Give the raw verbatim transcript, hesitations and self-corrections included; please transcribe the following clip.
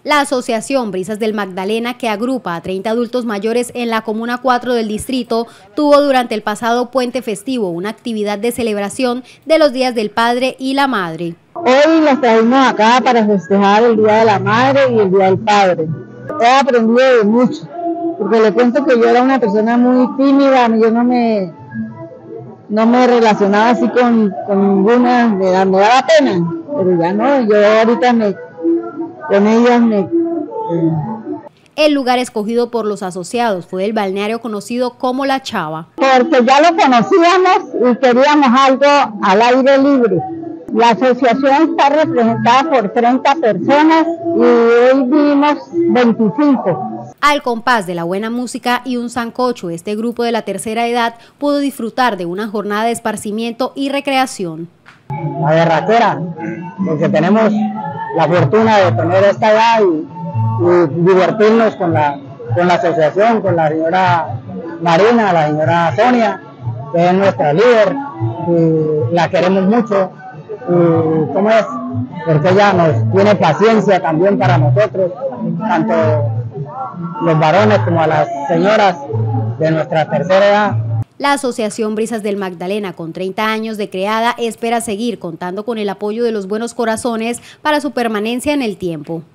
La Asociación Brisas del Magdalena, que agrupa a treinta adultos mayores en la Comuna cuatro del distrito, tuvo durante el pasado puente festivo una actividad de celebración de los días del Padre y la Madre. Hoy los traímos acá para festejar el Día de la Madre y el Día del Padre. He aprendido de mucho, porque le cuento que yo era una persona muy tímida, yo no me, no me relacionaba así con, con ninguna, me daba, me daba pena, pero ya no, yo ahorita me... con ellas me... Eh. El lugar escogido por los asociados fue el balneario conocido como La Chava. Porque ya lo conocíamos y queríamos algo al aire libre. La asociación está representada por treinta personas y hoy vimos veinticinco. Al compás de la buena música y un sancocho, este grupo de la tercera edad pudo disfrutar de una jornada de esparcimiento y recreación. La berraquera, porque tenemos la fortuna de tener esta edad y, y divertirnos con la, con la asociación, con la señora Marina, la señora Sonia, que es nuestra líder, y la queremos mucho, y ¿cómo es? Porque ella nos tiene paciencia también para nosotros, tanto los varones como a las señoras de nuestra tercera edad. La Asociación Brisas del Magdalena, con treinta años de creada, espera seguir contando con el apoyo de los buenos corazones para su permanencia en el tiempo.